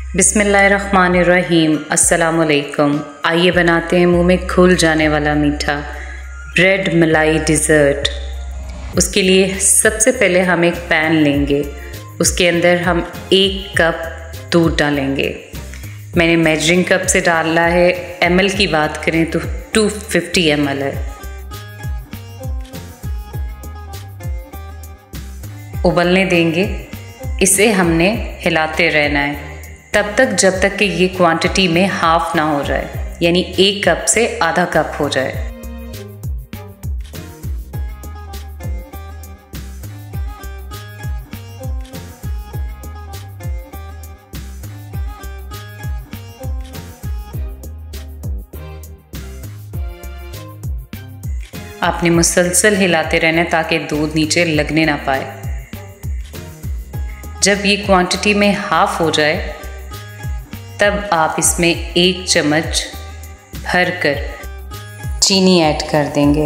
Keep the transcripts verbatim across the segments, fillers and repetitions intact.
बिस्मिल्लाहिर्रहमानिर्रहीम। अस्सलामुअलैकुम। आइए बनाते हैं मुंह में घुल जाने वाला मीठा ब्रेड मलाई डिज़र्ट। उसके लिए सबसे पहले हम एक पैन लेंगे, उसके अंदर हम एक कप दूध डालेंगे। मैंने मेजरिंग कप से डाला है, एम एल की बात करें तो दो सौ पचास एम एल है। उबलने देंगे, इसे हमने हिलाते रहना है तब तक जब तक कि ये क्वांटिटी में हाफ ना हो जाए, यानी एक कप से आधा कप हो जाए। आपने मुसलसल हिलाते रहना ताकि दूध नीचे लगने ना पाए। जब ये क्वांटिटी में हाफ हो जाए तब आप इसमें एक चम्मच भर कर चीनी ऐड कर देंगे।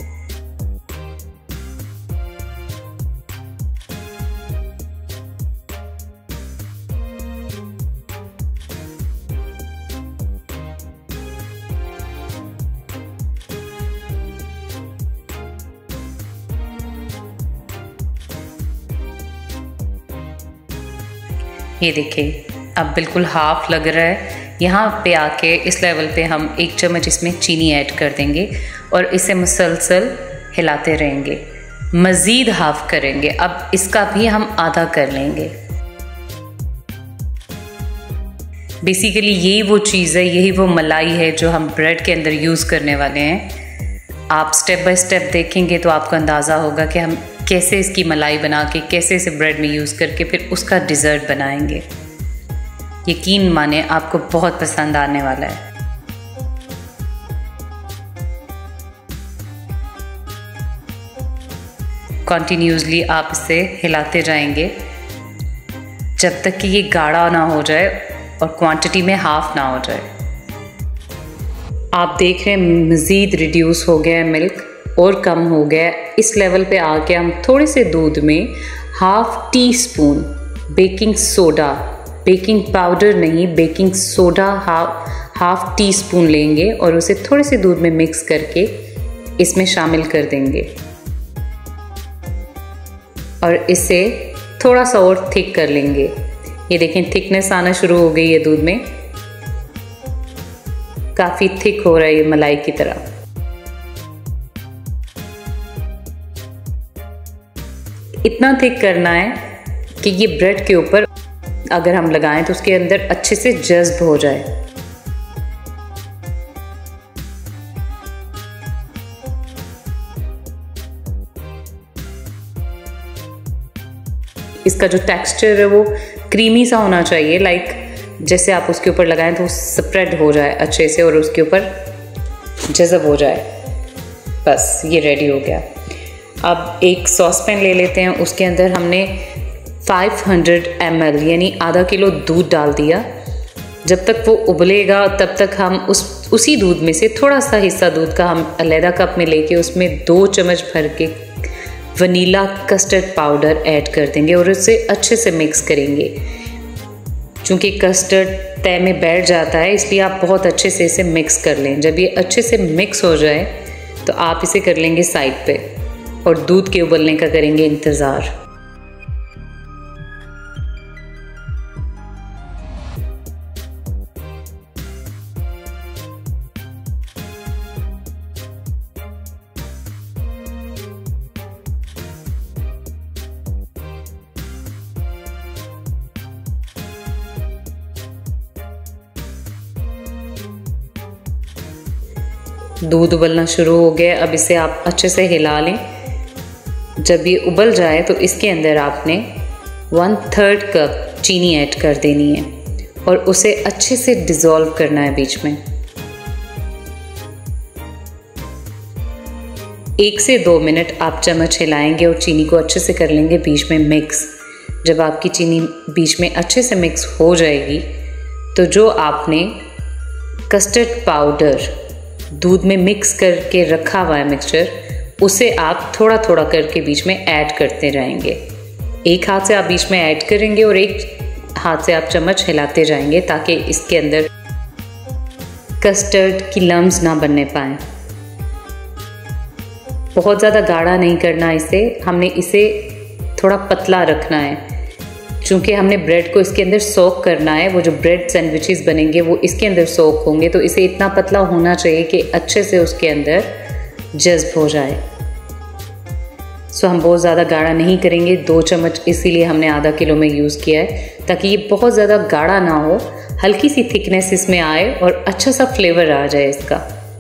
ये देखिए अब बिल्कुल हाफ लग रहा है। यहाँ पे आके इस लेवल पे हम एक चम्मच इसमें चीनी ऐड कर देंगे और इसे मुसलसल हिलाते रहेंगे। मज़ीद हाफ करेंगे, अब इसका भी हम आधा कर लेंगे। बेसिकली यही वो चीज़ है, यही वो मलाई है जो हम ब्रेड के अंदर यूज़ करने वाले हैं। आप स्टेप बाय स्टेप देखेंगे तो आपको अंदाज़ा होगा कि हम कैसे इसकी मलाई बना के, कैसे इसे ब्रेड में यूज़ करके फिर उसका डिज़र्ट बनाएंगे। यकीन माने आपको बहुत पसंद आने वाला है। कॉन्टिन्यूसली आप इसे हिलाते जाएंगे जब तक कि ये गाढ़ा ना हो जाए और क्वांटिटी में हाफ ना हो जाए। आप देख रहे हैं मज़ीद रिड्यूस हो गया है मिल्क और कम हो गया है। इस लेवल पे आके हम थोड़े से दूध में half teaspoon baking soda, baking powder नहीं baking soda half half teaspoon लेंगे और उसे थोड़े से दूध में मिक्स करके इसमें शामिल कर देंगे और इसे थोड़ा सा और थिक कर लेंगे। ये देखें थिकनेस आना शुरू हो गई है दूध में, काफ़ी थिक हो रहा है ये मलाई की तरह। इतना थिक करना है कि ये ब्रेड के ऊपर अगर हम लगाएं तो उसके अंदर अच्छे से जज्ब हो जाए। इसका जो टेक्सचर है वो क्रीमी सा होना चाहिए, लाइक जैसे आप उसके ऊपर लगाएं तो स्प्रेड हो जाए अच्छे से और उसके ऊपर जज्ब हो जाए। बस ये रेडी हो गया। अब एक सॉस पैन ले लेते हैं, उसके अंदर हमने पाँच सौ एम एल यानी आधा किलो दूध डाल दिया। जब तक वो उबलेगा तब तक हम उस उसी दूध में से थोड़ा सा हिस्सा दूध का हम अलहदा कप में लेके उसमें दो चम्मच भर के वनीला कस्टर्ड पाउडर ऐड कर देंगे और उसे अच्छे से मिक्स करेंगे। चूँकि कस्टर्ड तय में बैठ जाता है इसलिए आप बहुत अच्छे से इसे मिक्स कर लें। जब ये अच्छे से मिक्स हो जाए तो आप इसे कर लेंगे साइड पे और दूध के उबलने का करेंगे इंतज़ार। दूध उबलना शुरू हो गया, अब इसे आप अच्छे से हिला लें। जब ये उबल जाए तो इसके अंदर आपने वन थर्ड कप चीनी ऐड कर देनी है और उसे अच्छे से डिज़ोल्व करना है बीच में। एक से दो मिनट आप चम्मच हिलाएंगे और चीनी को अच्छे से कर लेंगे बीच में मिक्स। जब आपकी चीनी बीच में अच्छे से मिक्स हो जाएगी तो जो आपने कस्टर्ड पाउडर दूध में मिक्स करके रखा हुआ है मिक्सचर, उसे आप थोड़ा थोड़ा करके बीच में ऐड करते रहेंगे। एक हाथ से आप बीच में ऐड करेंगे और एक हाथ से आप चम्मच हिलाते जाएंगे ताकि इसके अंदर कस्टर्ड की लम्स ना बनने पाएँ। बहुत ज़्यादा गाढ़ा नहीं करना इसे, हमने इसे थोड़ा पतला रखना है क्योंकि हमने ब्रेड को इसके अंदर सोक करना है। वो जो ब्रेड सैंडविचेस बनेंगे वो इसके अंदर सोक होंगे, तो इसे इतना पतला होना चाहिए कि अच्छे से उसके अंदर जज्ब हो जाए। सो हम बहुत ज़्यादा गाढ़ा नहीं करेंगे, दो चम्मच इसीलिए हमने आधा किलो में यूज़ किया है ताकि ये बहुत ज़्यादा गाढ़ा ना हो, हल्की सी थिकनेस इसमें आए और अच्छा सा फ्लेवर आ जाए इसका।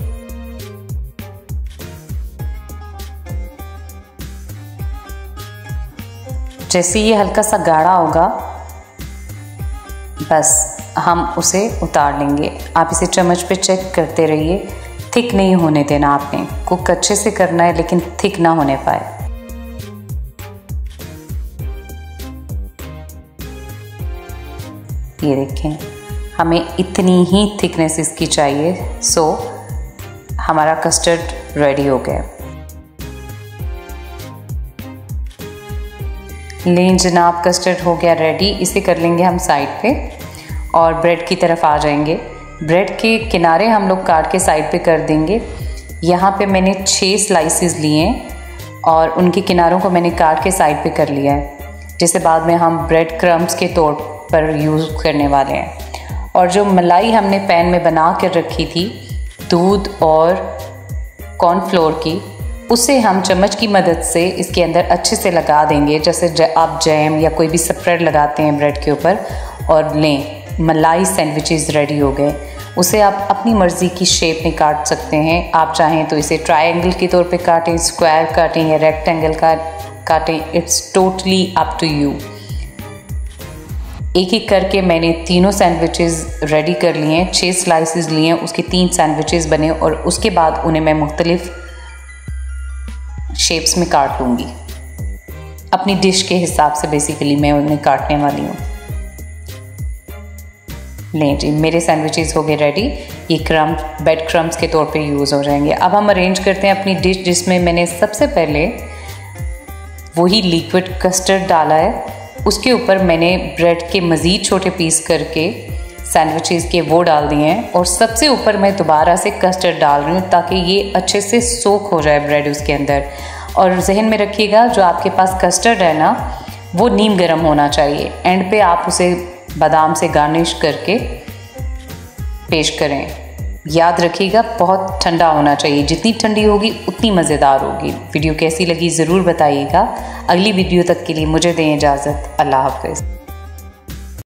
जैसे ये हल्का सा गाढ़ा होगा बस हम उसे उतार लेंगे। आप इसे चम्मच पे चेक करते रहिए, थिक नहीं होने देना आपने, कुक अच्छे से करना है लेकिन थिक ना होने पाए। ये देखें, हमें इतनी ही थिकनेस इसकी चाहिए। सो हमारा कस्टर्ड रेडी हो गया। लें जनाब, कस्टर्ड हो गया रेडी। इसे कर लेंगे हम साइड पे और ब्रेड की तरफ आ जाएंगे। ब्रेड के किनारे हम लोग काट के साइड पे कर देंगे। यहाँ पे मैंने छः स्लाइसेस लिए हैं और उनके किनारों को मैंने काट के साइड पे कर लिया है, जिसे बाद में हम ब्रेड क्रम्स के तौर पर यूज़ करने वाले हैं। और जो मलाई हमने पैन में बना कर रखी थी दूध और कॉर्नफ्लोर की, उसे हम चम्मच की मदद से इसके अंदर अच्छे से लगा देंगे, जैसे आप जैम या कोई भी स्प्रेड लगाते हैं ब्रेड के ऊपर। और लें, मलाई सैंडविचेस रेडी हो गए। उसे आप अपनी मर्ज़ी की शेप में काट सकते हैं। आप चाहें तो इसे ट्रायंगल के तौर पे काटें, स्क्वायर काटें या रेक्टेंगल का काटें, it's totally up to you. एक एक करके मैंने तीनों सैंडविचेस रेडी कर लिए हैं। छः स्लाइसेस लिए हैं, उसके तीन सैंडविचेस बने और उसके बाद उन्हें मैं मुख्तलिफ शेप्स में काट लूँगी। अपनी डिश के हिसाब से बेसिकली मैं उन्हें काटने वाली हूँ। लें जी, मेरे सैंडविचेस हो गए रेडी। ये क्रम्स ब्रेड क्रम्स के तौर पे यूज़ हो जाएंगे। अब हम अरेंज करते हैं अपनी डिश, जिसमें मैंने सबसे पहले वही लिक्विड कस्टर्ड डाला है। उसके ऊपर मैंने ब्रेड के मज़ीद छोटे पीस करके सैंडविचेस के वो डाल दिए हैं और सबसे ऊपर मैं दोबारा से कस्टर्ड डाल रही हूँ ताकि ये अच्छे से सोक हो जाए ब्रेड उसके अंदर। और जहन में रखिएगा, जो आपके पास कस्टर्ड है ना, वो नीम गर्म होना चाहिए। एंड पे आप उसे बादाम से गार्निश करके पेश करें। याद रखिएगा, बहुत ठंडा होना चाहिए, जितनी ठंडी होगी उतनी मज़ेदार होगी। वीडियो कैसी लगी ज़रूर बताइएगा। अगली वीडियो तक के लिए मुझे दें इजाज़त। अल्लाह हाफ़िज़।